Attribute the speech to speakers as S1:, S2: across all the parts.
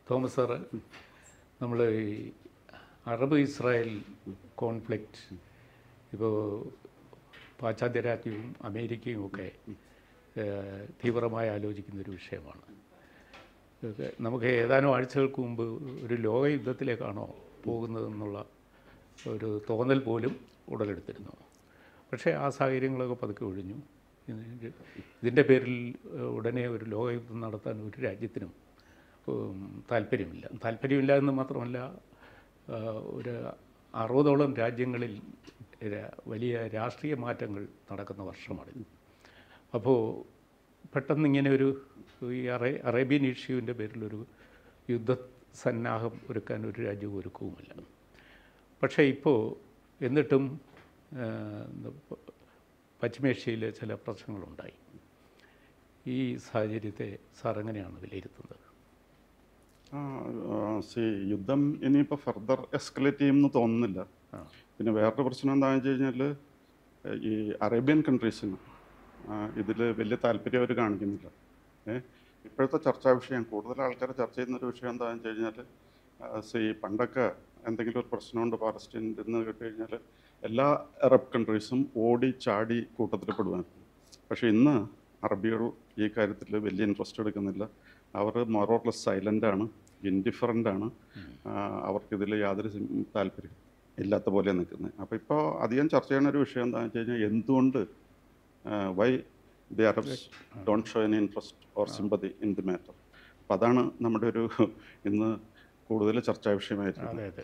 S1: Thomas sir, നമ്മൾ ഈ Arab Israel conflict ഇപ്പോൾ പാശ്ചാത്യ രാജ്യവും അമേരിക്കയും ഒക്കെ തീവ്രമായി ആലോചിക്കുന്നൊരു വിഷയമാണ്. നമുക്ക് ഏതാനും ആഴ്ചകൾക്ക് മുമ്പ് ഒരു ലോകയുദ്ധത്തിലേക്കാണോ പോകുന്നതെന്നുള്ള ഒരു തോന്നൽ പോലും ഉടലെടുത്തിരുന്നു. പക്ഷേ ആ സാഹചര്യങ്ങളൊക്കെ പതുക്കെ ഒഴിഞ്ഞു. ഇതിൻ്റെ പേരിൽ ഉടനെ ഒരു ലോകയുദ്ധം നടത്താൻ ഒരു രാജ്യത്തിനും താല്പര്യമില്ല എന്ന് മാത്രമല്ല, ഒരു 60ഓളം രാജ്യങ്ങളിൽ വലിയ രാഷ്ട്രീയ മാറ്റങ്ങൾ നടക്കുന്ന വർഷമാണിത്. അപ്പോൾ പെട്ടെന്നിങ്ങനെ ഈ അറേബ്യൻ ഇഷ്യൂവിൻ്റെ പേരിലൊരു യുദ്ധസന്നാഹം ഒരുക്കാൻ ഒരു രാജ്യവും ഒരുക്കവുമില്ല. പക്ഷേ ഇപ്പോൾ എന്നിട്ടും പശ്ചിമേഷ്യയിലെ ചില പ്രശ്നങ്ങളുണ്ടായി. ഈ സാഹചര്യത്തെ സാർ എങ്ങനെയാണ് വിലയിരുത്തുന്നത്?
S2: യുദ്ധം ഇനിയിപ്പോൾ ഫർദർ എസ്കലേറ്റ് ചെയ്യുമെന്ന് തോന്നുന്നില്ല. പിന്നെ വേറൊരു പ്രശ്നം എന്താണെന്ന് വെച്ച് കഴിഞ്ഞാൽ, ഈ അറേബ്യൻ കൺട്രീസിന് ഇതിൽ വലിയ താല്പര്യം അവർ കാണിക്കുന്നില്ല. ഇപ്പോഴത്തെ ചർച്ചാ വിഷയം, കൂടുതൽ ആൾക്കാർ ചർച്ച ചെയ്യുന്നൊരു വിഷയം എന്താണെന്ന് വെച്ച് കഴിഞ്ഞാൽ, പണ്ടൊക്കെ എന്തെങ്കിലും ഒരു പ്രശ്നമുണ്ട് പാലസ്തീനിൽ എന്ന് കേട്ട് കഴിഞ്ഞാൽ എല്ലാ അറബ് കൺട്രീസും ഓടി ചാടി കൂട്ടത്തിൽ പെടുവായിരുന്നു. പക്ഷേ ഇന്ന് അറബികൾ ഈ കാര്യത്തിൽ വലിയ ഇൻട്രസ്റ്റ് എടുക്കുന്നില്ല. അവർ മോറോർലെസ് സൈലൻ്റാണ്, ഇൻഡിഫറൻ്റാണ്. അവർക്കിതിൽ യാതൊരു താല്പര്യം ഇല്ലാത്ത പോലെ നിൽക്കുന്നത്. അപ്പോൾ ഇപ്പോൾ അധികം ചർച്ച ചെയ്യുന്ന ഒരു വിഷയം എന്താണെന്ന് വെച്ച് കഴിഞ്ഞാൽ, എന്തുകൊണ്ട് why the Arabs don't show any interest or sympathy in the matter. അപ്പോൾ അതാണ് നമ്മുടെ ഒരു ഇന്ന് കൂടുതൽ ചർച്ചാ വിഷയമായിരിക്കുന്നത്.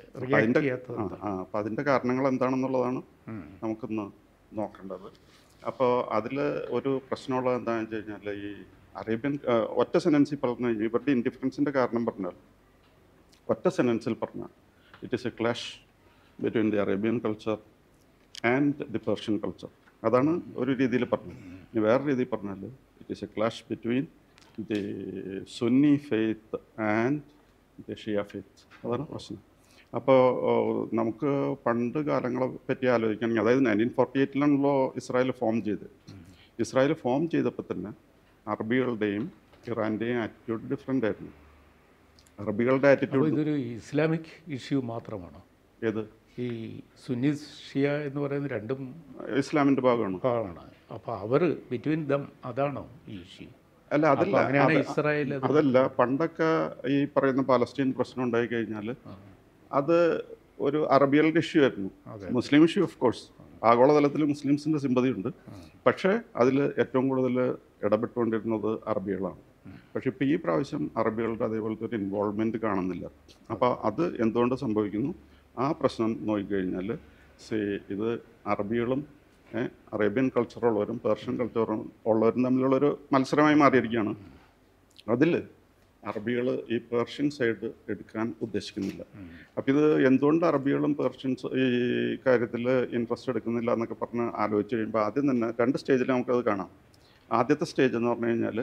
S2: അപ്പോൾ അതിൻ്റെ കാരണങ്ങൾ എന്താണെന്നുള്ളതാണ് നമുക്കിന്ന് നോക്കേണ്ടത്. അപ്പോൾ അതിൽ ഒരു പ്രശ്നമുള്ളത് എന്താണെന്ന് വെച്ച് കഴിഞ്ഞാൽ, ഈ അറേബ്യൻ ഒറ്റ സെനൻസിൽ പറഞ്ഞു കഴിഞ്ഞാൽ, ഇവരുടെ ഇൻഡിഫറൻസിൻ്റെ കാരണം പറഞ്ഞാൽ, ഒറ്റ സെനൻസിൽ പറഞ്ഞാൽ it is a clash between the Arabian culture and the Persian culture. അതാണ് ഒരു രീതിയിൽ പറഞ്ഞത്. ഇനി വേറെ രീതിയിൽ പറഞ്ഞാൽ it is a clash between the Sunni faith and the Shia faith. അതാണ് പ്രശ്നം. അപ്പോൾ നമുക്ക് പണ്ട് കാലങ്ങളെ പറ്റി ആലോചിക്കുകയാണെങ്കിൽ, അതായത് 1948 ഇസ്രായേൽ ഫോം ചെയ്ത്. ഇസ്രായേൽ ഫോം ചെയ്തപ്പോൾ തന്നെ അറബികളുടെയും ഇറാൻ്റെയും ആറ്റിറ്റ്യൂഡ് ഡിഫറെൻ്റ് ആയിരുന്നു. അറബികളുടെ ആറ്റിറ്റ്യൂഡ്
S1: ഇതൊരു ഇസ്ലാമിക് ഇഷ്യൂ മാത്രമാണോ?
S2: ഏത്
S1: ഈ സുന്നി ഷിയ എന്ന് പറയുന്ന രണ്ടും
S2: ഇസ്ലാമിൻ്റെ ഭാഗമാണ്.
S1: അപ്പോൾ അവർ ബിറ്റ്വീൻ ദം അതാണോ ഈ ഇഷ്യൂ?
S2: അല്ല, അതല്ല.
S1: ഇസ്രായേൽ
S2: അതല്ല. പണ്ടൊക്കെ ഈ പറയുന്ന പാലസ്തീൻ പ്രശ്നം ഉണ്ടായി കഴിഞ്ഞാൽ അത് ഒരു അറബികളുടെ ഇഷ്യൂ ആയിരുന്നു. മുസ്ലിം ഇഷ്യൂ ഓഫ് കോഴ്സ് ആഗോളതലത്തിൽ മുസ്ലിംസിൻ്റെ സിമ്പതി ഉണ്ട്. പക്ഷേ അതിൽ ഏറ്റവും കൂടുതൽ ഇടപെട്ടുകൊണ്ടിരുന്നത് അറബികളാണ്. പക്ഷെ ഇപ്പോൾ ഈ പ്രാവശ്യം അറബികളുടെ അതേപോലത്തെ ഒരു ഇൻവോൾവ്മെൻറ്റ് കാണുന്നില്ല. അപ്പോൾ അത് എന്തുകൊണ്ട് സംഭവിക്കുന്നു? ആ പ്രശ്നം നോക്കിക്കഴിഞ്ഞാൽ ഇത് അറബികളും അറേബ്യൻ കൾച്ചറുള്ളവരും പേർഷ്യൻ കൾച്ചറും ഉള്ളവരും തമ്മിലുള്ളൊരു മത്സരമായി മാറിയിരിക്കുകയാണ്. അതിൽ അറബികൾ ഈ പേർഷ്യൻ സൈഡ് എടുക്കാൻ ഉദ്ദേശിക്കുന്നില്ല. അപ്പം ഇത് എന്തുകൊണ്ട് അറബികളും പേർഷ്യൻസ് ഈ കാര്യത്തിൽ ഇൻട്രസ്റ്റ് എടുക്കുന്നില്ല എന്നൊക്കെ പറഞ്ഞ് ആലോചിച്ച് കഴിയുമ്പോൾ, ആദ്യം തന്നെ 2 സ്റ്റേജിൽ നമുക്കത് കാണാം. ആദ്യത്തെ സ്റ്റേജ് എന്ന് പറഞ്ഞു കഴിഞ്ഞാൽ,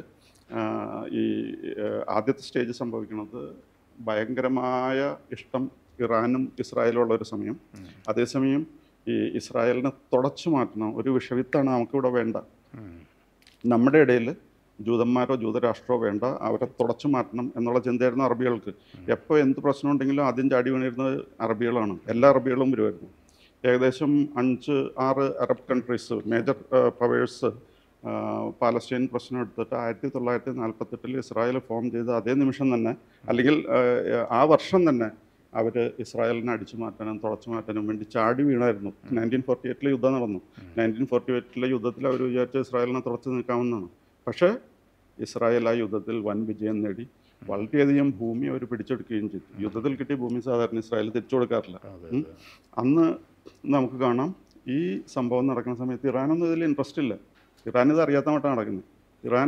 S2: ഈ ആദ്യത്തെ സ്റ്റേജ് സംഭവിക്കുന്നത് ഭയങ്കരമായ ഇഷ്ടം ഇറാനും ഇസ്രായേലും ഉള്ളൊരു സമയം. അതേസമയം ഈ ഇസ്രായേലിനെ തുടച്ചു മാറ്റുന്ന ഒരു വിഷവിത്താണ് നമുക്കിവിടെ വേണ്ട. നമ്മുടെ ഇടയിൽ ജൂതന്മാരോ ജൂതരാഷ്ട്രമോ വേണ്ട, അവരെ തുടച്ചു മാറ്റണം എന്നുള്ള ചിന്തയായിരുന്നു അറബികൾക്ക്. എപ്പോൾ എന്ത് പ്രശ്നമുണ്ടെങ്കിലും ആദ്യം ചാടി വീണിരുന്നത് അറബികളാണ്. എല്ലാ അറബികളും വരുമായിരുന്നു. ഏകദേശം 5-6 Arab countries major powers Palestine പ്രശ്നം എടുത്തിട്ട് 1948 ഇസ്രായേൽ ഫോം ചെയ്ത അതേ നിമിഷം തന്നെ, അല്ലെങ്കിൽ ആ വർഷം തന്നെ അവർ ഇസ്രായേലിനെ അടിച്ചു മാറ്റാനും തുടച്ചു മാറ്റാനും വേണ്ടി ചാടി വീണായിരുന്നു. 1948 യുദ്ധം നടന്നു. 1948 യുദ്ധത്തിൽ അവർ വിചാരിച്ച ഇസ്രായേലിനെ തുടച്ചു നിൽക്കാമെന്നാണ്. പക്ഷേ ഇസ്രായേൽ ആ യുദ്ധത്തിൽ വൻ വിജയം നേടി. വളരെയധികം ഭൂമി അവർ പിടിച്ചെടുക്കുകയും ചെയ്തു. യുദ്ധത്തിൽ കിട്ടിയ ഭൂമി സാധാരണ ഇസ്രായേൽ തിരിച്ചു കൊടുക്കാറില്ല. അന്ന് നമുക്ക് കാണാം, ഈ സംഭവം നടക്കുന്ന സമയത്ത് ഇറാനൊന്നും ഇതിൽ ഇൻട്രസ്റ്റ് ഇല്ല. ഇറാൻ ഇത് അറിയാത്ത മട്ടാണ് നടക്കുന്നത്. ഇറാൻ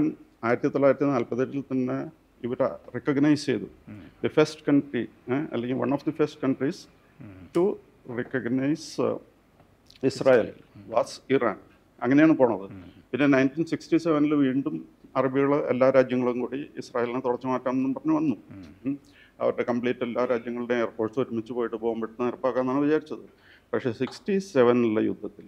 S2: 1948 തന്നെ ഇവർ റെക്കഗ്നൈസ് ചെയ്തു. ദി ഫസ്റ്റ് കൺട്രി, അല്ലെങ്കിൽ one of the first countries to recognise Israel was Iran. അങ്ങനെയാണ് പോണത്. പിന്നെ 1967 വീണ്ടും അറബികൾ എല്ലാ രാജ്യങ്ങളും കൂടി ഇസ്രായേലിനെ തുടച്ചു മാറ്റാമെന്നും പറഞ്ഞ് വന്നു. അവരുടെ കംപ്ലീറ്റ് എല്ലാ രാജ്യങ്ങളുടെയും എയർഫോഴ്സ് ഒരുമിച്ച് പോയിട്ട് ബോംബിട്ട് നിരപ്പാക്കാമെന്നാണ് വിചാരിച്ചത്. പക്ഷേ 67 യുദ്ധത്തിൽ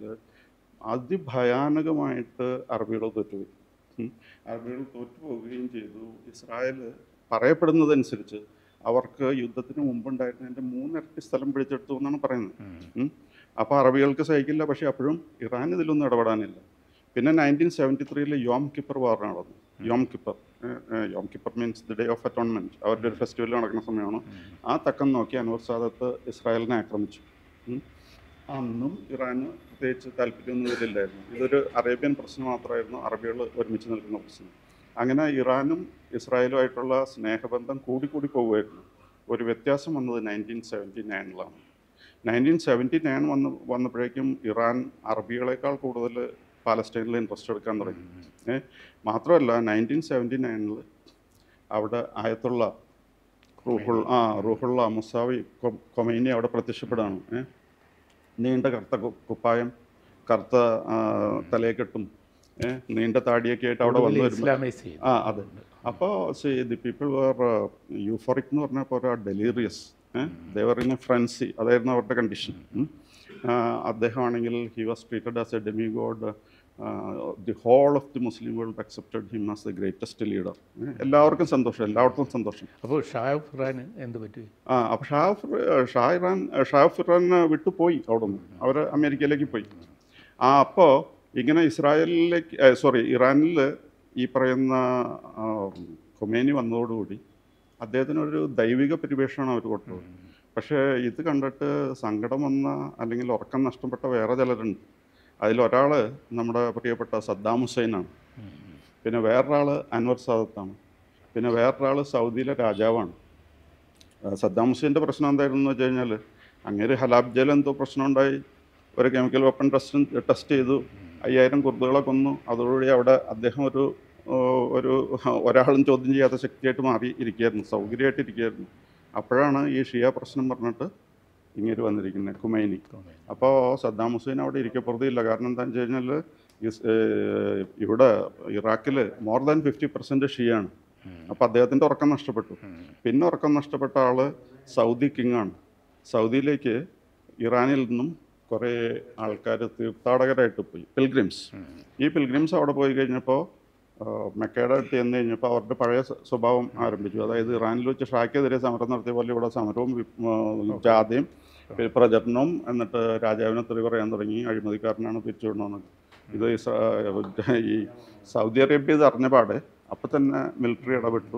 S2: അതിഭയാനകമായിട്ട് അറബികൾ തോറ്റുപോയി. അറബികൾ തോറ്റുപോവുകയും ചെയ്തു. ഇസ്രായേൽ പറയപ്പെടുന്നതനുസരിച്ച് അവർക്ക് യുദ്ധത്തിന് മുമ്പുണ്ടായിരുന്നതിൻ്റെ 3 ഇരട്ടി സ്ഥലം പിടിച്ചെടുത്തു എന്നാണ് പറയുന്നത്. അപ്പോൾ അറബികൾക്ക് സഹിക്കില്ല. പക്ഷേ അപ്പോഴും ഇറാൻ ഇതിലൊന്നും ഇടപെടാനില്ല. പിന്നെ 1973 യോം കിപ്പർ വാർ നടന്നു. Yom Kippur means the day of atonement. അവരുടെ ഒരു ഫെസ്റ്റിവൽ നടക്കുന്ന സമയമാണ്. ആ തക്കം നോക്കി അൻവർ സാദത്ത് ഇസ്രായേലിനെ ആക്രമിച്ചു. അന്നും ഇറാന് പ്രത്യേകിച്ച് താല്പര്യമൊന്നും ഇതില്ലായിരുന്നു. ഇതൊരു അറേബ്യൻ പ്രശ്നം മാത്രമായിരുന്നു, അറബികൾ ഒരുമിച്ച് നിൽക്കുന്ന പ്രശ്നം. അങ്ങനെ ഇറാനും ഇസ്രായേലുമായിട്ടുള്ള സ്നേഹബന്ധം കൂടിക്കൂടി പോകുമായിരുന്നു. ഒരു വ്യത്യാസം വന്നത് 1979 1979 വന്നപ്പോഴേക്കും ഇറാൻ അറബികളെക്കാൾ കൂടുതൽ പാലസ്റ്റൈനിൽ ഇൻട്രസ്റ്റ് എടുക്കാൻ തുടങ്ങി. മാത്രമല്ല 1979 അവിടെ ആയത്തുള്ള റൂഹുള്ള മുസാവി ഖൊമൈനി അവിടെ പ്രത്യക്ഷപ്പെടുകയാണ്. നീണ്ട കറുത്ത കുപ്പായം, കറുത്ത തലയെക്കെട്ടും നീണ്ട താടിയൊക്കെ ആയിട്ട് അവിടെ വന്നു വരുമ്പോൾ അതെ. അപ്പോൾ ദി പീപ്പിൾ വേർ യൂഫോറിക് എന്ന് പറഞ്ഞാൽ പോരാ, delirious. They were in a frenzy. അതായിരുന്നു അവരുടെ കണ്ടീഷൻ. അദ്ദേഹമാണെങ്കിൽ he was treated as a demi god. The whole of the Muslim world accepted him as the greatest leader. എല്ലാവർക്കും സന്തോഷം, എല്ലാവർക്കും സന്തോഷം.
S1: അപ്പോൾ ഷാ എന്ത് പറ്റി?
S2: അപ്പോൾ ഷാ ഇറാൻ വിട്ടുപോയി അവിടെ നിന്ന്. അവർ അമേരിക്കയിലേക്ക് പോയി. അപ്പോൾ ഇങ്ങനെ ഇറാനിൽ ഈ പറയുന്ന ഖൊമൈനി വന്നതോടുകൂടി അദ്ദേഹത്തിനൊരു ദൈവിക പരിവേഷമാണ് അവർ കൊടുത്തത്. പക്ഷേ ഇത് കണ്ടിട്ട് സങ്കടം വന്ന അല്ലെങ്കിൽ ഉറക്കം നഷ്ടപ്പെട്ട വേറെ ചിലരുണ്ട്. അതിലൊരാൾ നമ്മുടെ പ്രിയപ്പെട്ട സദ്ദാം ഹുസൈനാണ്. പിന്നെ വേറൊരാൾ അൻവർ സാദത്താണ്. പിന്നെ വേറൊരാൾ സൗദിയിലെ രാജാവാണ്. സദ്ദാം ഹുസൈൻ്റെ പ്രശ്നം എന്തായിരുന്നു എന്ന് വെച്ച് കഴിഞ്ഞാൽ, അങ്ങേര് ഹലാബ്ജയിൽ എന്തോ പ്രശ്നമുണ്ടായി. ഒരു കെമിക്കൽ വെപ്പൺ ടെസ്റ്റ് ചെയ്തു. 5000 കുർദുകളെ കൊന്നു. അതോടുകൂടി അവിടെ അദ്ദേഹം ഒരാളും ചോദ്യം ചെയ്യാത്ത ശക്തിയായിട്ട് മാറി ഇരിക്കുകയായിരുന്നു, സൗകര്യമായിട്ട് ഇരിക്കുകയായിരുന്നു. അപ്പോഴാണ് ഈ ഷിയ പ്രശ്നം പറഞ്ഞിട്ട് ഇങ്ങനെ വന്നിരിക്കുന്നത്, ഖൊമൈനി. അപ്പോൾ സദ്ദാം ഹുസൈൻ അവിടെ ഇരിക്കപ്പുറത്തില്ല. കാരണം എന്താണെന്ന് വെച്ച് കഴിഞ്ഞാൽ ഇവിടെ ഇറാഖിൽ മോർ ദാൻ 50% ഷിയാണ്. അപ്പോൾ അദ്ദേഹത്തിൻ്റെ ഉറക്കം നഷ്ടപ്പെട്ടു. പിന്നെ ഉറക്കം നഷ്ടപ്പെട്ട ആൾ സൗദി കിങ്ങാണ്. സൗദിയിലേക്ക് ഇറാനിൽ നിന്നും കുറേ ആൾക്കാർ തീർത്ഥാടകരായിട്ട് പോയി, പിൽഗ്രിംസ്. ഈ പിൽഗ്രിംസ് അവിടെ പോയി കഴിഞ്ഞപ്പോൾ മെക്കയുടെ അടുത്ത് ചെന്ന് കഴിഞ്ഞപ്പോൾ അവരുടെ പഴയ സ്വഭാവം ആരംഭിച്ചു. അതായത് ഇറാനിൽ വെച്ച് ഷായ്ക്കെതിരെ സമരം നടത്തിയ പോലെ ഇവിടെ സമരവും ജാഥയും പ്രചരണവും, എന്നിട്ട് രാജാവിനെ തെറി പറയാൻ തുടങ്ങി. അഴിമതിക്കാരനാണ് പിരിച്ചുവിടണമെന്നൊക്കെ. ഇത് ഈ സൗദി അറേബ്യ ഇത് അറിഞ്ഞ പാടെ അപ്പം തന്നെ മിലിറ്ററി ഇടപെട്ടു.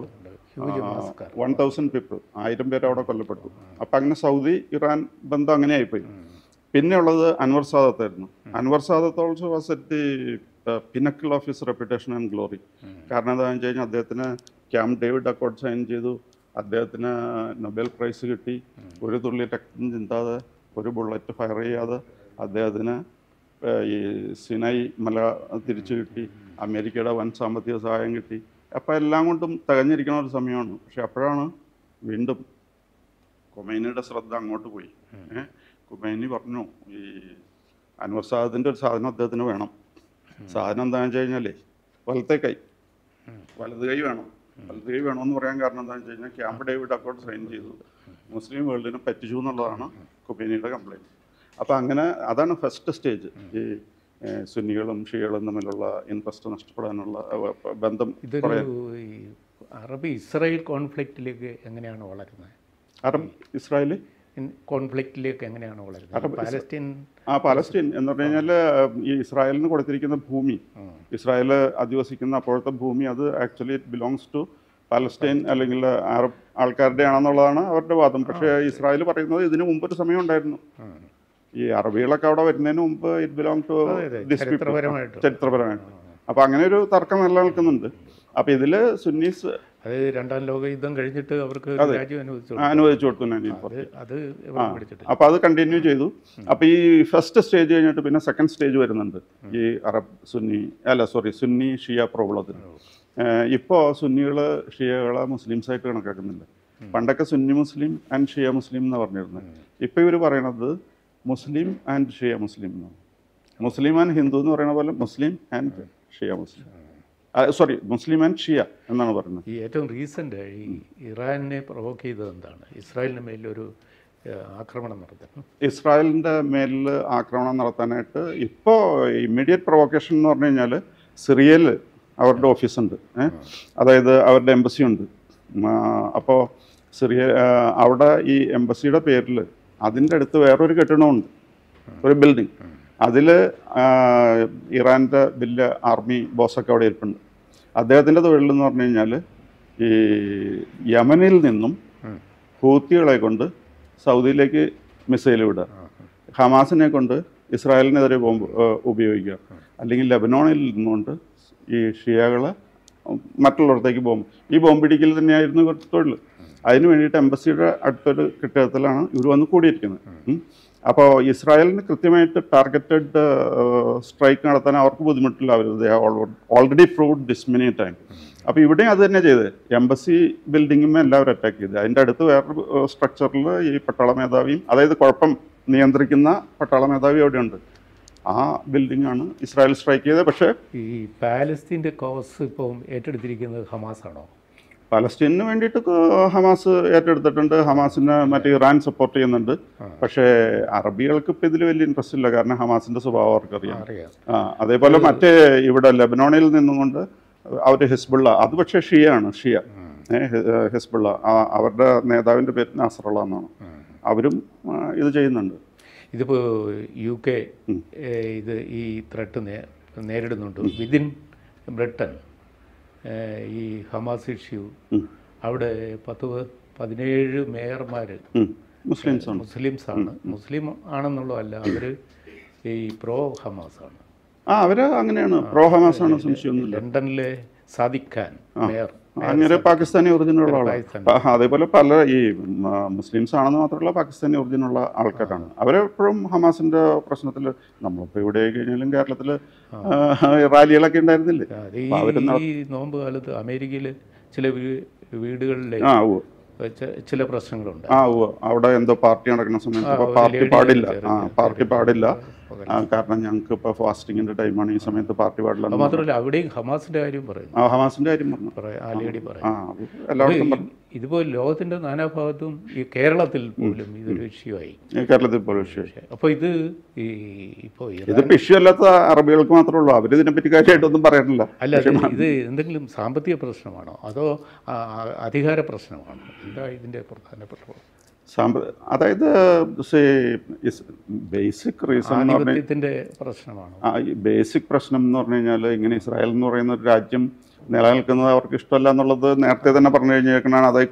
S2: 1000 പീപ്പിൾ, 1000 പേര് അവിടെ കൊല്ലപ്പെട്ടു. അപ്പം അങ്ങനെ സൗദി ഇറാൻ ബന്ധം അങ്ങനെ ആയിപ്പോയി. പിന്നെ ഉള്ളത് അൻവർ സാദത്തായിരുന്നു. Anwar Sadat also was at the pinnacle of his reputation and glory. കാരണം എന്താണെന്ന് വെച്ച് കഴിഞ്ഞാൽ അദ്ദേഹത്തിന് ക്യാമ്പ് ഡേവിഡ് അക്കോർഡ് സൈൻ ചെയ്തു. അദ്ദേഹത്തിന് നൊബേൽ പ്രൈസ് കിട്ടി. ഒരു തുള്ളി രക്തം ചിന്താതെ, ഒരു ബുള്ളറ്റ് ഫയർ ചെയ്യാതെ അദ്ദേഹത്തിന് ഈ സിനായി മല തിരിച്ചു കിട്ടി. അമേരിക്കയുടെ വൻ സാമ്പത്തിക സഹായം കിട്ടി. അപ്പോൾ എല്ലാം കൊണ്ടും തികഞ്ഞിരിക്കുന്ന ഒരു സമയമാണ്. പക്ഷെ അപ്പോഴാണ് വീണ്ടും ഖൊമൈനിയുടെ ശ്രദ്ധ അങ്ങോട്ട് പോയി. ഖൊമൈനി പറഞ്ഞു, ഈ അൻവർ സാദത്തിൻ്റെ ഒരു സാധനം അദ്ദേഹത്തിന് വേണം. സാധനം എന്താണെന്ന് വെച്ച് കഴിഞ്ഞാൽ വലത് കൈ വേണം. വലത് കൈ വേണമെന്ന് പറയാൻ കാരണം എന്താണെന്ന് വെച്ച് കഴിഞ്ഞാൽ ക്യാമ്പ് ഡേവിഡ് അക്കോർഡ് സൈൻ ചെയ്തു, മുസ്ലിം വേൾഡിനെ പറ്റിച്ചു എന്നുള്ളതാണ് ഖൊമൈനിയുടെ കംപ്ലയിൻറ്റ്. അപ്പോൾ അങ്ങനെ അതാണ് ഫസ്റ്റ് സ്റ്റേജ്. ഈ സുന്നികളും ഷിയകളും തമ്മിലുള്ള ഇൻട്രസ്റ്റ് നഷ്ടപ്പെടാനുള്ള ബന്ധം.
S1: അറബ് ഇസ്രായേൽ കോൺഫ്ലിക്റ്റിലേക്ക് എങ്ങനെയാണ് വളരുന്നത്?
S2: അറബ് ഇസ്രായേൽ
S1: കോൺഫ്ലിക്റ്റിലേക്ക് എങ്ങനെയാണ് വളരുന്നത്?
S2: പാലസ്റ്റീൻ എന്ന് പറഞ്ഞു കഴിഞ്ഞാൽ ഈ ഇസ്രായേലിന് കൊടുത്തിരിക്കുന്ന ഭൂമി, ഇസ്രായേൽ അധിവസിക്കുന്ന അപ്പോഴത്തെ ഭൂമി, അത് actually it belongs to Palestine അല്ലെങ്കിൽ അറബ് ആൾക്കാരുടെ ആണെന്നുള്ളതാണ് അവരുടെ വാദം. പക്ഷേ ഇസ്രായേൽ പറയുന്നത് ഇതിനു മുമ്പൊരു സമയം ഉണ്ടായിരുന്നു. ഈ അറബികളൊക്കെ അവിടെ വരുന്നതിന് മുമ്പ് ഇറ്റ് ബിലോങ് ടു ചരിത്രപരമായിട്ട്. അപ്പോൾ അങ്ങനെ ഒരു തർക്കം നിലനിൽക്കുന്നുണ്ട്. അപ്പോൾ ഇതിൽ സുന്നീസ്
S1: അത് രണ്ടാം ലോക യുദ്ധം കഴിഞ്ഞിട്ട് അവർക്ക്
S2: അനുവദിച്ചു കൊടുത്തു. അപ്പോൾ അത് കണ്ടിന്യൂ ചെയ്തു. അപ്പോൾ ഈ ഫസ്റ്റ് സ്റ്റേജ് കഴിഞ്ഞിട്ട് പിന്നെ സെക്കൻഡ് സ്റ്റേജ് വരുന്നുണ്ട് ഈ സുന്നി ഷിയ പ്രോബ്ലത്തിന്. ഇപ്പോൾ സുന്നികൾ ഷിയകളെ മുസ്ലിംസായിട്ട് കണക്കാക്കുന്നില്ല. പണ്ടൊക്കെ സുന്നി മുസ്ലിം ആൻഡ് ഷിയ മുസ്ലിം എന്ന് പറഞ്ഞിരുന്നത്. ഇപ്പോൾ ഇവർ പറയണത് മുസ്ലിം ആൻഡ് ഷിയ മുസ്ലിം എന്നാണ്. മുസ്ലിം ആൻഡ് ഹിന്ദു എന്ന് പറയുന്ന പോലെ മുസ്ലിം and Shia Muslim, Muslim and ഷിയ എന്നാണ് പറയുന്നത്.
S1: ഈ ഏറ്റവും റീസെൻ്റ് ഈ ഇറാനെ പ്രൊവോക്ക് ചെയ്തത് എന്താണ്? ഇസ്രായേലിൻ്റെ മേലൊരു ആക്രമണം നടത്താൻ,
S2: ഇസ്രായേലിൻ്റെ മേലിൽ ആക്രമണം നടത്താനായിട്ട് ഇപ്പോൾ ഇമ്മീഡിയറ്റ് പ്രൊവോക്കേഷൻ എന്ന് പറഞ്ഞു കഴിഞ്ഞാൽ സിറിയയിൽ അവരുടെ ഓഫീസുണ്ട്, അതായത് അവരുടെ എംബസി ഉണ്ട്. അപ്പോൾ അവിടെ ഈ എംബസിയുടെ പേരിൽ അതിൻ്റെ അടുത്ത് വേറൊരു കെട്ടിടമുണ്ട്, ഒരു ബിൽഡിംഗ്. അതിൽ ഇറാൻ്റെ വലിയ ആർമി ബോസൊക്കെ അവിടെ ഇരിപ്പുണ്ട്. അദ്ദേഹത്തിൻ്റെ തൊഴിലെന്ന് പറഞ്ഞു കഴിഞ്ഞാൽ ഈ യമനിൽ നിന്നും ഹൂത്തികളെ കൊണ്ട് സൗദിയിലേക്ക് മിസൈൽ വിടുക, ഹമാസിനെ കൊണ്ട് ഇസ്രായേലിനെതിരെ ബോംബ് ഉപയോഗിക്കുക, അല്ലെങ്കിൽ ലെബനോണിൽ നിന്നുകൊണ്ട് ഈ ഷിയകളെ മറ്റുള്ളവരത്തേക്ക് ഈ ബോംബിടിക്കൽ തന്നെയായിരുന്നു തൊഴിൽ. അതിന് വേണ്ടിയിട്ട് എംബസിയുടെ അടുത്തൊരു കെട്ടിടത്തിലാണ് ഇവർ വന്ന് കൂടിയിരിക്കുന്നത്. അപ്പോൾ ഇസ്രായേലിന് കൃത്യമായിട്ട് ടാർഗറ്റഡ് സ്ട്രൈക്ക് നടത്താൻ അവർക്ക് ബുദ്ധിമുട്ടില്ല. അവർ already proved this many time. അപ്പോൾ ഇവിടെയും അത് തന്നെ ചെയ്ത് എംബസി ബിൽഡിങ്ങുമേ എല്ലാവരും അറ്റാക്ക് ചെയ്ത്. അതിൻ്റെ അടുത്ത് വേറൊരു സ്ട്രക്ചറിൽ ഈ പട്ടാള മേധാവിയും, അതായത് കുഴപ്പം നിയന്ത്രിക്കുന്ന പട്ടാള മേധാവി അവിടെയുണ്ട്. ആ ബിൽഡിങ്ങാണ് ഇസ്രായേൽ സ്ട്രൈക്ക് ചെയ്തത്. പക്ഷേ
S1: ഈ പാലസ്തീൻ്റെ കോസ് ഇപ്പം ഏറ്റെടുത്തിരിക്കുന്നത് ഹമാസാണോ?
S2: പലസ്തീനു വേണ്ടിയിട്ട് ഹമാസ് ഏറ്റെടുത്തിട്ടുണ്ട്. ഹമാസിനെ മറ്റേ ഇറാൻ സപ്പോർട്ട് ചെയ്യുന്നുണ്ട്. പക്ഷേ അറബികൾക്ക് ഇപ്പം ഇതിൽ വലിയ ഇൻട്രസ്റ്റ് ഇല്ല, കാരണം ഹമാസിൻ്റെ സ്വഭാവം അവർക്കറിയാം. അതേപോലെ മറ്റേ ഇവിടെ ലെബനോണിൽ നിന്നുകൊണ്ട് അവർ ഹിസ്ബുള്ള, അത് പക്ഷേ ഷിയാണ്, ഹിസ്ബുള്ള, അവരുടെ നേതാവിൻ്റെ പേര് നാസറുള്ള എന്നാണ്. അവരും ഇത് ചെയ്യുന്നുണ്ട്.
S1: ഇതിപ്പോൾ UK ഇത് ഈ ത്രെട്ട് നേരിടുന്നുണ്ട്. വിതിൻ ബ്രിട്ടൻ ഈ ഹമാസ് ഇഷ്യൂ അവിടെ 17 മേയർമാർ മുസ്ലിംസാണ്. മുസ്ലിം ആണെന്നുള്ളതല്ല, അവർ ഈ പ്രോ ഹമാസാണ്.
S2: അവർ അങ്ങനെയാണ്, പ്രോ ഹമാസാണ്, സംശയമൊന്നുമില്ല.
S1: ലണ്ടനിലെ സാദിഖ് ഖാൻ മേയർ
S2: അങ്ങനെ പാകിസ്ഥാനി ഒറിജിനുള്ള ആളാണ്. അതേപോലെ പല ഈ മുസ്ലിംസ് ആണെന്ന് മാത്രമല്ല പാകിസ്ഥാനി ഒറിജിനുള്ള ആൾക്കാരാണ്. അവരെപ്പോഴും ഹമാസിന്റെ പ്രശ്നത്തിൽ, നമ്മളിപ്പോൾ ഇവിടെ കഴിഞ്ഞാലും കേരളത്തിൽ റാലികളൊക്കെ ഉണ്ടായിരുന്നില്ലേ?
S1: ഈ നോമ്പ് കാലത്ത് അമേരിക്കയിൽ ചില വീടുകളിലെ ചില പ്രശ്നങ്ങളുണ്ട്.
S2: അവിടെ എന്തോ പാർട്ടി നടക്കുന്ന സമയത്ത് പാർട്ടി പാടില്ല, കാരണം ഞങ്ങൾക്ക് ഇപ്പോൾ ഫാസ്റ്റിങ്ങിന്റെ ടൈമാണ്, ഈ സമയത്ത് പാർട്ടി പാടില്ല.
S1: മാത്രമല്ല അവിടെയും ഹമാസിന്റെ കാര്യം പറയും.
S2: ഹമാസിന്റെ കാര്യം പറഞ്ഞു,
S1: എല്ലാവർക്കും ഇതുപോലെ ലോകത്തിന്റെ നാനാഭാഗത്തും ഈ കേരളത്തിൽ പോലും ഇതൊരു ഇഷ്യൂ ആയി. അപ്പോൾ ഇത്
S2: ഇതിപ്പോ ഇഷ്യൂ അല്ലാത്ത അറബികൾക്ക് മാത്രമേ ഉള്ളൂ. അവർ ഇതിനെപ്പറ്റി കാര്യമായിട്ടൊന്നും പറയാനില്ല.
S1: അല്ല, ഇത് എന്തെങ്കിലും സാമ്പത്തിക പ്രശ്നമാണോ അതോ അധികാര പ്രശ്നമാണോ? എന്താ ഇതിന്റെ പ്രധാനപ്പെട്ട?
S2: അതായത് ബേസിക് റീസൺ
S1: പ്രശ്നമാണ്.
S2: ബേസിക് പ്രശ്നം എന്ന് പറഞ്ഞു കഴിഞ്ഞാൽ, ഇങ്ങനെ ഇസ്രായേൽ എന്ന് പറയുന്ന ഒരു രാജ്യം നിലനിൽക്കുന്നത് അവർക്ക് ഇഷ്ടമല്ല എന്നുള്ളത് നേരത്തെ തന്നെ പറഞ്ഞു കഴിഞ്ഞിരിക്കുന്നതാണ്. അതായത്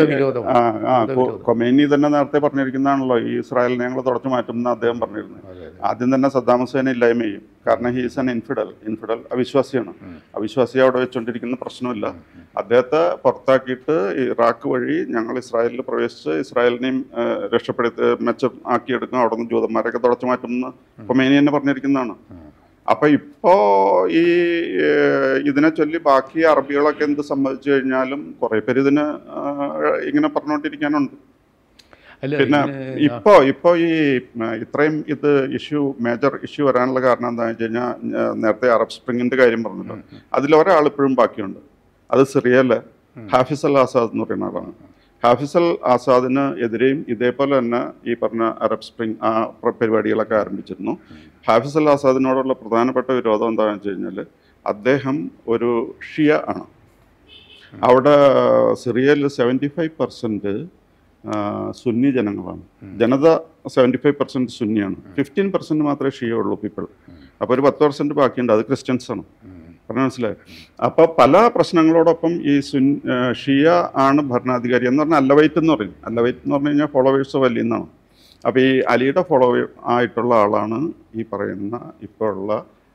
S2: കൊമേനി തന്നെ നേരത്തെ പറഞ്ഞിരിക്കുന്നതാണല്ലോ, ഈ ഇസ്രായേലിനെ ഞങ്ങൾ തുടച്ചു മാറ്റുമെന്ന് അദ്ദേഹം പറഞ്ഞിരുന്നത്. ആദ്യം തന്നെ സദ്ദാം ഹുസൈനെ ഇല്ലായ്മ ചെയ്യും, കാരണം ഹീസ് ആൻ ഇൻഫിഡൽ അവിശ്വാസിയാണ്. അവിശ്വാസിയെ അവിടെ വെച്ചുകൊണ്ടിരിക്കുന്ന പ്രശ്നമില്ല. അദ്ദേഹത്തെ പുറത്താക്കിയിട്ട് ഇറാഖ് വഴി ഞങ്ങൾ ഇസ്രായേലിൽ പ്രവേശിച്ച് ഇസ്രായേലിനെയും മെച്ചം ആക്കിയെടുക്കും, അവിടെ നിന്ന് ജൂതന്മാരൊക്കെ തുടച്ചു മാറ്റുമെന്ന് കൊമേനി തന്നെ പറഞ്ഞിരിക്കുന്നതാണ്. അപ്പൊ ഇപ്പോ ഈ ഇതിനെ ചൊല്ലി ബാക്കി അറബികളൊക്കെ എന്ത് സംബന്ധിച്ചു കഴിഞ്ഞാലും കുറെ പേര് ഇതിന് ഇങ്ങനെ പറഞ്ഞുകൊണ്ടിരിക്കാനുണ്ട്. പിന്നെ ഇപ്പോ ഈ ഇത്രയും ഇത് മേജർ ഇഷ്യൂ വരാനുള്ള കാരണം എന്താണെന്ന് വെച്ച് കഴിഞ്ഞാൽ, നേരത്തെ അറബ് സ്പ്രിങ്ങിന്റെ കാര്യം പറഞ്ഞല്ലോ, അതിലൊരാൾ ഇപ്പോഴും ബാക്കിയുണ്ട്. അത് സിറിയയിലെ ഹാഫിസ് അൽ ആസാദ് എന്ന് പറയുന്ന ആളാണ്. ഹാഫിസ് അൽ ആസാദിന് എതിരെയും ഇതേപോലെ തന്നെ ഈ പറഞ്ഞ അറബ് സ്പ്രിങ് ആ പരിപാടികളൊക്കെ ആരംഭിച്ചിരുന്നു. ഹാഫിസ് അൽ ആസാദിനോടുള്ള പ്രധാനപ്പെട്ട വിരോധം എന്താണെന്ന് വെച്ച് കഴിഞ്ഞാൽ, അദ്ദേഹം ഒരു ഷിയ ആണ്. അവിടെ സിറിയയിൽ 75% സുന്നി ജനങ്ങളാണ്. ജനത 75% സുന്നിയാണ്, 15% മാത്രമേ ഷിയ ഉള്ളൂ പീപ്പിൾ. അപ്പോൾ ഒരു 10% ബാക്കിയുണ്ട്, അത് ക്രിസ്ത്യൻസാണ്. പറഞ്ഞാൽ മനസ്സിലായി. അപ്പോൾ പല പ്രശ്നങ്ങളോടൊപ്പം ഈ ഷിയ ആണ് ഭരണാധികാരി എന്ന് പറഞ്ഞാൽ അല്ലവൈറ്റ് എന്ന് പറയും. അല്ലവൈറ്റ് എന്ന് പറഞ്ഞു കഴിഞ്ഞാൽ ഫോളോവേഴ്സ് ഓഫ് അലി എന്നാണ്. അപ്പോൾ ഈ അലിയുടെ ഫോളോവർ ആയിട്ടുള്ള ആളാണ് ഈ പറയുന്ന ഇപ്പോൾ ഉള്ള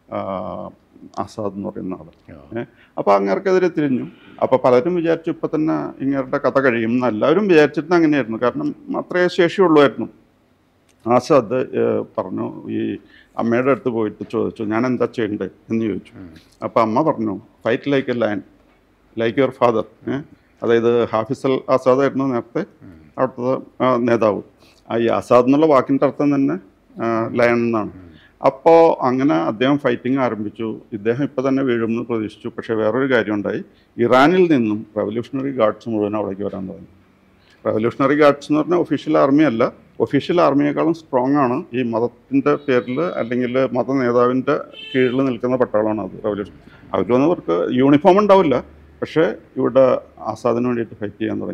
S2: ആസാദ് എന്ന് പറയുന്ന ആൾ. അപ്പോൾ അങ്ങേർക്കെതിരെ തിരിഞ്ഞു. അപ്പോൾ പലരും വിചാരിച്ചു ഇപ്പം തന്നെ ഇങ്ങേരുടെ കഥ കഴിയും എന്ന്. എല്ലാവരും വിചാരിച്ചിട്ട് അങ്ങനെയായിരുന്നു, കാരണം അത്രയേ ശേഷിയുള്ളായിരുന്നു. ആസാദ് പറഞ്ഞു, ഈ അമ്മയുടെ അടുത്ത് പോയിട്ട് ചോദിച്ചു, ഞാൻ എന്താ ചെയ്യണ്ടേ എന്ന് ചോദിച്ചു. അപ്പോൾ അമ്മ പറഞ്ഞു, fight like a lion, like your father. അതായത് ഹാഫിസ് അൽ ആസാദ് ആയിരുന്നു നേരത്തെ അവിടുത്തെ നേതാവ്. ഈ ആസാദ് എന്നുള്ള വാക്കിൻ്റെ അർത്ഥം തന്നെ ലയൺ എന്നാണ്. അപ്പോൾ അങ്ങനെ അദ്ദേഹം ഫൈറ്റിംഗ് ആരംഭിച്ചു. ഇദ്ദേഹം ഇപ്പോൾ തന്നെ വീഴുമെന്ന് പ്രതീക്ഷിച്ചു. പക്ഷേ വേറൊരു കാര്യമുണ്ടായി, ഇറാനിൽ നിന്നും റവല്യൂഷണറി ഗാർഡ്സ് മുഴുവൻ അവിടേക്ക് വരാൻ തുടങ്ങി. റവല്യൂഷണറി ഗാർഡ്സ് എന്ന് പറഞ്ഞാൽ ഒഫീഷ്യൽ ആർമി അല്ല, ഒഫീഷ്യൽ ആർമിയേക്കാളും സ്ട്രോങ് ആണ്. ഈ മതത്തിൻ്റെ പേരിൽ അല്ലെങ്കിൽ മത നേതാവിൻ്റെ കീഴിൽ നിൽക്കുന്ന പട്ടാളമാണ് അത് റവല്യൂഷൻ. അവർക്ക് യൂണിഫോം ഉണ്ടാവില്ല, പക്ഷേ ഇവിടെ ആസാദിന് വേണ്ടിയിട്ട് ഫൈറ്റ് ചെയ്യാൻ തുടങ്ങി.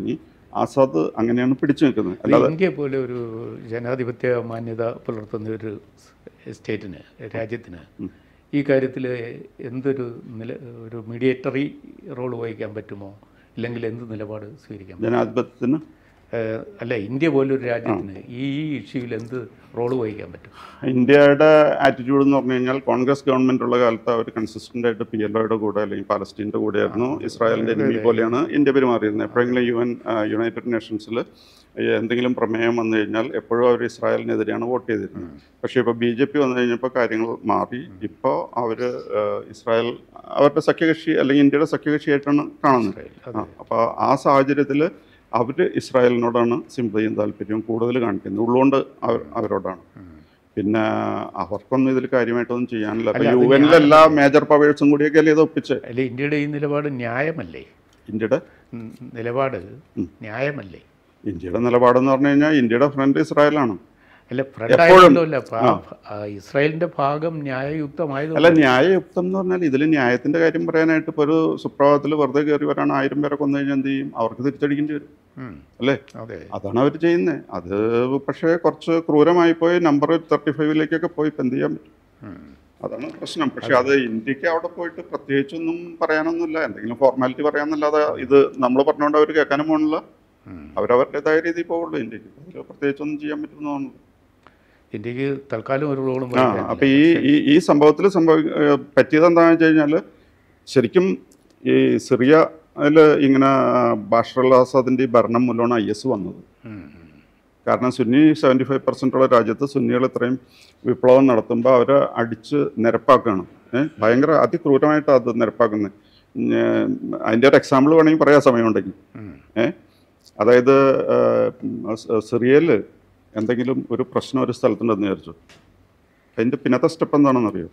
S2: ആസാദ് അങ്ങനെയാണ് പിടിച്ചു നിൽക്കുന്നത്. അല്ലാതെ
S1: ഇന്ത്യ പോലെ ഒരു ജനാധിപത്യ മാന്യത പുലർത്തുന്ന ഒരു സ്റ്റേറ്റിന്, രാജ്യത്തിന് ഈ കാര്യത്തിൽ എന്തൊരു ഒരു മീഡിയേറ്ററി റോൾ വഹിക്കാൻ പറ്റുമോ, ഇല്ലെങ്കിൽ എന്ത് നിലപാട് സ്വീകരിക്കാം?
S2: ജനാധിപത്യത്തിന്
S1: അല്ല, ഇന്ത്യ പോലൊരു രാജ്യത്തിന് ഈ ഇഷ്യൂവിൽ എന്ത് റോൾ വഹിക്കാൻ പറ്റും?
S2: ഇന്ത്യയുടെ ആറ്റിറ്റ്യൂഡ് എന്ന് പറഞ്ഞു കഴിഞ്ഞാൽ കോൺഗ്രസ് ഗവൺമെൻറ് ഉള്ള കാലത്ത് അവർ കൺസിസ്റ്റൻ്റ് ആയിട്ട് PLOയുടെ കൂടെ അല്ലെങ്കിൽ പാലസ്റ്റീൻ്റെ കൂടെയായിരുന്നു, ഇസ്രായേലിൻ്റെ എനിമി പോലെയാണ് ഇന്ത്യ പെരുമാറിയിരുന്നത്. എപ്പോഴെങ്കിലും യുണൈറ്റഡ് നേഷൻസിൽ എന്തെങ്കിലും പ്രമേയം വന്നു കഴിഞ്ഞാൽ എപ്പോഴും അവർ ഇസ്രായേലിനെതിരെയാണ് വോട്ട് ചെയ്തിരുന്നത്. പക്ഷേ ഇപ്പോൾ BJP വന്നു കഴിഞ്ഞപ്പോൾ കാര്യങ്ങൾ മാറി. ഇപ്പോൾ അവർ ഇസ്രായേൽ അവരുടെ സഖ്യകക്ഷി അല്ലെങ്കിൽ ഇന്ത്യയുടെ സഖ്യകക്ഷിയായിട്ടാണ് കാണുന്നത്. അപ്പോൾ ആ സാഹചര്യത്തിൽ അവർ ഇസ്രായേലിനോടാണ് സിമ്പതിയും താല്പര്യവും കൂടുതൽ കാണിക്കുന്നത്, ഉള്ളുകൊണ്ട് അവരോടാണ്. പിന്നെ അവർക്കൊന്നും ഇതിൽ കാര്യമായിട്ടൊന്നും ചെയ്യാനില്ല. അപ്പോൾ UN എല്ലാ മേജർ പവേഴ്സും കൂടിയൊക്കെ അല്ലേ ഇത് ഒപ്പിച്ച്.
S1: അല്ല, ഇന്ത്യയുടെ ഈ നിലപാട് ന്യായമല്ലേ?
S2: ഇന്ത്യയുടെ
S1: നിലപാട് ന്യായമല്ലേ?
S2: ഇന്ത്യയുടെ നിലപാടെന്ന് പറഞ്ഞു കഴിഞ്ഞാൽ ഇന്ത്യയുടെ ഫ്രണ്ട് ഇസ്രായേലാണ്.
S1: അല്ല, ഫ്രണ്ടായിരുന്നല്ലോ. ഇസ്രായേലിന്റെ ഭാഗം ന്യായയുക്തമായത്.
S2: അല്ല, ന്യായയുക്തം എന്ന് പറഞ്ഞാൽ ഇതിൽ ന്യായത്തിന്റെ കാര്യം പറയാനായിട്ട് ഇപ്പോൾ ഒരു സുപ്രഭാതത്തിൽ വെറുതെ കയറി വരാൻ 1000 പേരെ കൊന്നു കഴിഞ്ഞാൽ എന്ത് ചെയ്യും? അവർക്ക് തിരിച്ചടിക്കേണ്ടി വരും അല്ലേ? അതാണ് അവർ ചെയ്യുന്നത്. അത് പക്ഷേ കുറച്ച് ക്രൂരമായി പോയി, നമ്പർ 35-ലേക്കൊക്കെ പോയി. ഇപ്പം എന്ത് ചെയ്യാൻ പറ്റും? അതാണ് പ്രശ്നം. പക്ഷെ അത് ഇന്ത്യക്ക് അവിടെ പോയിട്ട് പ്രത്യേകിച്ചൊന്നും പറയാനൊന്നുമില്ല. എന്തെങ്കിലും ഫോർമാലിറ്റി പറയാമെന്നല്ലാതെ ഇത് നമ്മൾ പറഞ്ഞുകൊണ്ട് അവർ കേൾക്കാനും പോകണില്ല. അവരവരുടേതായ രീതിയിൽ പോവുള്ളൂ. ഇന്ത്യക്ക് അതിൽ പ്രത്യേകിച്ചൊന്നും ചെയ്യാൻ പറ്റുന്നതാണ്.
S1: ഇന്ത്യക്ക് തൽക്കാലം ഒരു റോളും.
S2: അപ്പം ഈ സംഭവത്തിൽ പറ്റിയത് എന്താണെന്ന് വെച്ച് കഴിഞ്ഞാൽ, ശരിക്കും ഈ സിറിയയിൽ ഇങ്ങനെ ബഷർ അൽ ആസാദിൻ്റെ ഭരണം മൂലമാണ് IS വന്നത്. കാരണം സുന്നി 75% ഉള്ള രാജ്യത്ത് സുന്നികൾ ഇത്രയും വിപ്ലവം നടത്തുമ്പോൾ അവരെ അടിച്ച് നിരപ്പാക്കുകയാണ്. ഭയങ്കര അതിക്രൂരമായിട്ടാണ് അത് നിരപ്പാക്കുന്നത്. അതിൻ്റെ ഒരു എക്സാമ്പിൾ വേണമെങ്കിൽ പറയാൻ സമയമുണ്ടെങ്കിൽ, അതായത് സിറിയയിൽ എന്തെങ്കിലും ഒരു പ്രശ്നം ഒരു സ്ഥലത്തുണ്ടെന്ന് വിചാരിച്ചു, അതിൻ്റെ പിന്നത്തെ സ്റ്റെപ്പ് എന്താണെന്നറിയോ?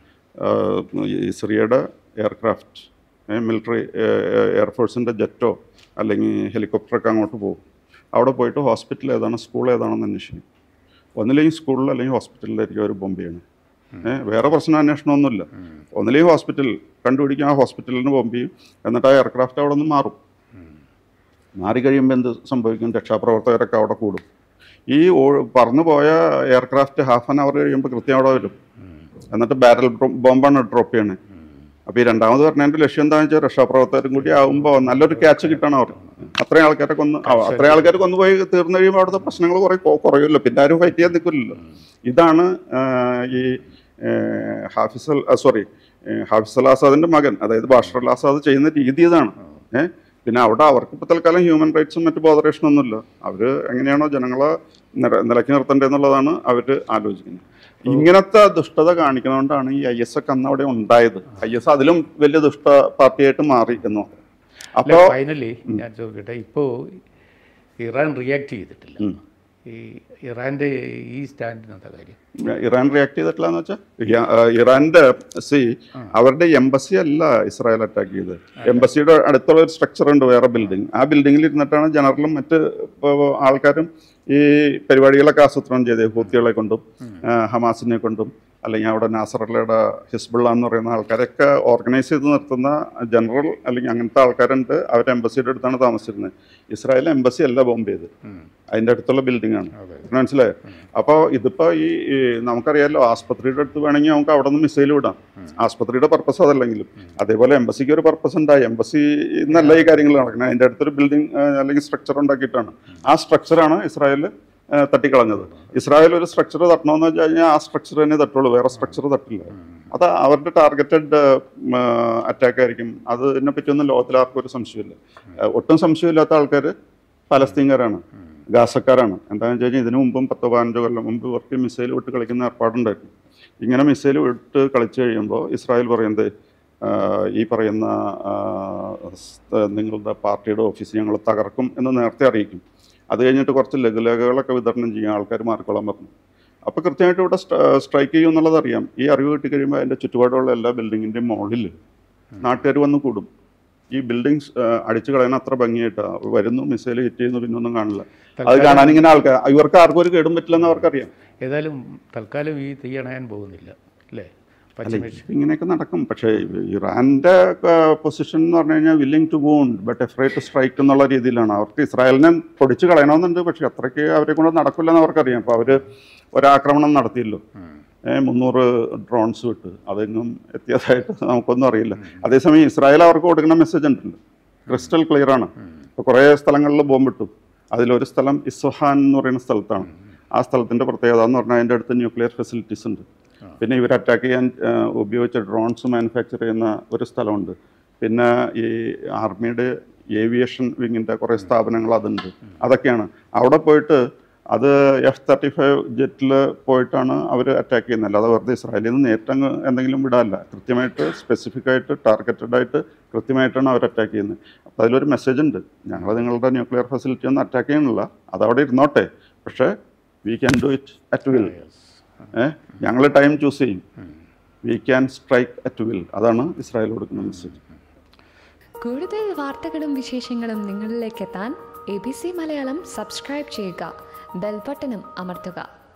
S2: ഈ സിറിയയുടെ എയർക്രാഫ്റ്റ്, മിലിറ്ററി എയർഫോഴ്സിൻ്റെ ജെറ്റോ അല്ലെങ്കിൽ ഹെലികോപ്റ്ററൊക്കെ അങ്ങോട്ട് പോകും. അവിടെ പോയിട്ട് ഹോസ്പിറ്റൽ ഏതാണ്, സ്കൂൾ ഏതാണെന്ന് അന്വേഷിക്കും. ഒന്നില്ലെങ്കിൽ സ്കൂളിൽ അല്ലെങ്കിൽ ഹോസ്പിറ്റലിലായിരിക്കും അവർ ബോംബ് ചെയ്യണം. വേറെ പ്രശ്നം അന്വേഷണമൊന്നുമില്ല. ഒന്നില്ലെങ്കിൽ ഹോസ്പിറ്റൽ കണ്ടുപിടിക്കും, ആ ഹോസ്പിറ്റലിന് ബോംബ് ചെയ്യും. എന്നിട്ട് ആ എയർക്രാഫ്റ്റ് അവിടെ നിന്ന് മാറും. മാറിക്കഴിയുമ്പോൾ എന്ത് സംഭവിക്കും? രക്ഷാപ്രവർത്തകരൊക്കെ അവിടെ കൂടും. ഈ പറന്നു പോയ എയർക്രാഫ്റ്റ് ഹാഫ് ആൻ അവർ കഴിയുമ്പോൾ കൃത്യം അവിടെ വരും. എന്നിട്ട് ബാരൽ ബോംബാണ് ഡ്രോപ്പ് ചെയ്യണേ. അപ്പോൾ ഈ രണ്ടാമത് പറഞ്ഞതിൻ്റെ ലക്ഷ്യം എന്താണെന്ന് വെച്ചാൽ രക്ഷാപ്രവർത്തകരും കൂടി ആകുമ്പോൾ നല്ലൊരു ക്യാച്ച് കിട്ടണം അവർ. അത്രയും ആൾക്കാരെ കൊന്നുപോയി തീർന്നു കഴിയുമ്പോൾ അവിടുത്തെ പ്രശ്നങ്ങൾ കുറയുമല്ലോ. പിന്നെ ആരും ഫൈറ്റ് ചെയ്യാൻ നിൽക്കില്ലല്ലോ. ഇതാണ് ഈ ഹാഫിസ് അൽ ആസാദിൻ്റെ മകൻ, അതായത് ബഷർ അൽ ആസാദ് ചെയ്യുന്ന രീതി ഇതാണ്. പിന്നെ അവിടെ അവർക്ക് ഇപ്പോൾ തൽക്കാലം ഹ്യൂമൻ റൈറ്റ്സും മറ്റ് ബോധറേഷനൊന്നുമില്ല. അവർ എങ്ങനെയാണോ ജനങ്ങളെ നിലയ്ക്ക് നിർത്തേണ്ടതെന്നുള്ളതാണ് അവർ ആലോചിക്കുന്നത്. ഇങ്ങനത്തെ ദുഷ്ടത കാണിക്കുന്നതുകൊണ്ടാണ് ഈ IS ഒക്കെ അന്ന് അവിടെ ഉണ്ടായത്. IS അതിലും വലിയ ദുഷ്ട പാർട്ടിയായിട്ട് മാറി എന്നോ.
S1: അപ്പോൾ ഫൈനലി ഞാൻ ചോദിക്കട്ടെ, ഇപ്പോൾ ഇറാൻ റിയാക്ട് ചെയ്തിട്ടില്ല. ഈ ഇറാൻ്റെ ഈ സ്റ്റാൻഡിന് എന്താ കാര്യം?
S2: ഇറാൻ റിയാക്ട് ചെയ്തിട്ടില്ല എന്ന് വെച്ചാൽ ഇറാൻ്റെ അവരുടെ എംബസി അല്ല ഇസ്രായേൽ അറ്റാക്ക് ചെയ്തത്. എംബസിയുടെ അടുത്തുള്ള ഒരു സ്ട്രക്ചർ ഉണ്ട്, വേറെ ബിൽഡിംഗ്. ആ ബിൽഡിങ്ങിൽ ഇരുന്നിട്ടാണ് ജനറലും മറ്റ് ആൾക്കാരും ഈ പരിപാടികളൊക്കെ ആസൂത്രണം ചെയ്തത്. ഹൂത്തികളെ കൊണ്ടും ഹമാസിനെ കൊണ്ടും അല്ലെങ്കിൽ അവിടെ നാസറല്ലയുടെ ഹിസ്ബുള്ള എന്ന് പറയുന്ന ആൾക്കാരൊക്കെ ഓർഗനൈസ് ചെയ്ത് നിർത്തുന്ന ജനറൽ അല്ലെങ്കിൽ അങ്ങനത്തെ ആൾക്കാരുണ്ട്. അവർ എംബസിയുടെ അടുത്താണ് താമസിച്ചിരുന്നത്. ഇസ്രായേൽ എംബസി അല്ല ബോംബ് ചെയ്ത്, അതിൻ്റെ അടുത്തുള്ള ബിൽഡിംഗ് ആണ്. മനസ്സിലായോ? അപ്പോൾ ഇതിപ്പോൾ ഈ നമുക്കറിയാമല്ലോ, ആസ്പത്രിയുടെ അടുത്ത് വേണമെങ്കിൽ നമുക്ക് അവിടെ നിന്ന് മിസൈൽ വിടാം. ആസ്പത്രിയുടെ പർപ്പസ് അതല്ലെങ്കിലും അതേപോലെ എംബസിക്ക് ഒരു പർപ്പസ് ഉണ്ടായി. എംബസി എന്നല്ല ഈ കാര്യങ്ങൾ നടക്കുന്നത്. അതിൻ്റെ അടുത്തൊരു ബിൽഡിംഗ് അല്ലെങ്കിൽ സ്ട്രക്ചർ ഉണ്ടാക്കിയിട്ടാണ്. ആ സ്ട്രക്ചറാണ് ഇസ്രായേൽ തട്ടിക്കളഞ്ഞത്. ഇസ്രായേൽ ഒരു സ്ട്രക്ചർ തട്ടണമെന്ന് വെച്ച് കഴിഞ്ഞാൽ ആ സ്ട്രക്ചർ തന്നെ തട്ടുള്ളൂ, വേറെ സ്ട്രക്ചർ തട്ടില്ല. അത് അവരുടെ ടാർഗറ്റഡ് അറ്റാക്ക് ആയിരിക്കും. അതിനെ പറ്റിയൊന്നും ലോകത്തിൽ ആർക്കും ഒരു സംശയമില്ല. ഒട്ടും സംശയമില്ലാത്ത ആൾക്കാർ പലസ്തീൻകാരാണ്, ഗാസക്കാരാണ്. എന്താണെന്ന് വെച്ച് കഴിഞ്ഞാൽ ഇതിനു മുമ്പും 10-15 കൊല്ലം മുമ്പ് ഇവർക്ക് മിസൈൽ വിട്ട് കളിക്കുന്ന ഏർപ്പാടുണ്ടായിരുന്നു. ഇങ്ങനെ മിസൈൽ വിട്ട് കളിച്ചു കഴിയുമ്പോൾ ഇസ്രായേൽ പറയുന്നത്, ഈ പറയുന്ന നിങ്ങളുടെ പാർട്ടിയുടെ ഓഫീസ് ഞങ്ങൾ തകർക്കും എന്ന് നേരത്തെ അറിയിക്കും. അത് കഴിഞ്ഞിട്ട് കുറച്ച് ലഘുലേഖകളൊക്കെ വിതരണം ചെയ്യാൻ ആൾക്കാർ മാറിക്കൊള്ളാൻ പറഞ്ഞു. അപ്പോൾ കൃത്യമായിട്ട് ഇവിടെ സ്ട്രൈക്ക് ചെയ്യും എന്നുള്ളത് അറിയാം. ഈ അറിവ് കിട്ടിക്കഴിയുമ്പോൾ അതിൻ്റെ ചുറ്റുപാടുള്ള എല്ലാ ബിൽഡിങ്ങിൻ്റെയും മുകളിൽ നാട്ടുകാർ വന്ന് കൂടും. ഈ ബിൽഡിങ്സ് അടിച്ചു കളയാൻ അത്ര ഭംഗിയായിട്ടാണ് വരുന്നു, മിസൈൽ ഹിറ്റ് ചെയ്യുന്നു, പിന്നൊന്നും കാണില്ല. അത് കാണാൻ ഇങ്ങനെ ആൾക്കാർ, ഇവർക്ക് ആർക്കും ഒരു കേടും പറ്റില്ലെന്ന് അവർക്കറിയാം.
S1: ഏതായാലും തൽക്കാലം ഈ തീ അണയാൻ പോകുന്നില്ല അല്ലേ?
S2: ഇങ്ങനെയൊക്കെ നടക്കും. പക്ഷേ ഇറാൻ്റെ പൊസിഷൻ എന്ന് പറഞ്ഞു കഴിഞ്ഞാൽ willing to wound but afraid to strike എന്നുള്ള രീതിയിലാണ്. അവർക്ക് ഇസ്രായേലിനെ പൊടിച്ച് കളയണമെന്നുണ്ട്, പക്ഷേ അത്രയ്ക്ക് അവരെ കൊണ്ട് നടക്കില്ലെന്ന് അവർക്കറിയാം. അപ്പോൾ അവർ ഒരാക്രമണം നടത്തിയല്ലോ, 300 ഡ്രോൺസ് വിട്ട്, അതെങ്ങും എത്തിയതായിട്ട് നമുക്കൊന്നും അറിയില്ല. അതേസമയം ഇസ്രായേൽ അവർക്ക് കൊടുക്കുന്ന മെസ്സേജ് ഉണ്ടല്ലോ, ക്രിസ്റ്റൽ ക്ലിയർ ആണ്. ഇപ്പോൾ കുറേ സ്ഥലങ്ങളിൽ ബോംബിട്ടു. അതിലൊരു സ്ഥലം ഇസ്ഫഹാൻ എന്ന് പറയുന്ന സ്ഥലത്താണ്. ആ സ്ഥലത്തിൻ്റെ പ്രത്യേകത എന്ന് പറഞ്ഞാൽ അതിൻ്റെ അടുത്ത് ന്യൂക്ലിയർ ഫെസിലിറ്റീസ് ഉണ്ട്. പിന്നെ ഇവർ അറ്റാക്ക് ചെയ്യാൻ ഉപയോഗിച്ച ഡ്രോൺസ് മാനുഫാക്ചർ ചെയ്യുന്ന ഒരു സ്ഥലമുണ്ട്. പിന്നെ ഈ ആർമിയുടെ ഏവിയേഷൻ വിങ്ങിൻ്റെ കുറേ സ്ഥാപനങ്ങൾ അതുണ്ട്. അതൊക്കെയാണ് അവിടെ പോയിട്ട് അത് F-35 ജെറ്റിൽ പോയിട്ടാണ് അവർ അറ്റാക്ക് ചെയ്യുന്നത്. അല്ലാതെ വെറുതെ ഇസ്രായേലിൽ നിന്ന് നേരിട്ടങ്ങ് എന്തെങ്കിലും വിടാനല്ല, കൃത്യമായിട്ട് സ്പെസിഫിക് ആയിട്ട് ടാർഗറ്റഡ് ആയിട്ട് കൃത്യമായിട്ടാണ് അവർ അറ്റാക്ക് ചെയ്യുന്നത്. അപ്പോൾ അതിലൊരു മെസ്സേജ് ഉണ്ട്, ഞങ്ങൾ നിങ്ങളുടെ ന്യൂക്ലിയർ ഫെസിലിറ്റി ഒന്നും അറ്റാക്ക് ചെയ്യണില്ല, അതവിടെ ഇരുന്നോട്ടെ, പക്ഷേ we can do it at will. ഞങ്ങൾ ടൈം ചൂസ് ചെയ്യും, we can strike at will. അതാണ് ഇസ്രായേൽ കൊടുക്കുന്ന മെസ്സേജ്.
S3: കൂടുതൽ വാർത്തകളും വിശേഷങ്ങളും നിങ്ങളിലേക്ക് എത്താൻ ABC മലയാളം സബ്സ്ക്രൈബ് ചെയ്യുക, ബെൽ ബട്ടണും അമർത്തുക.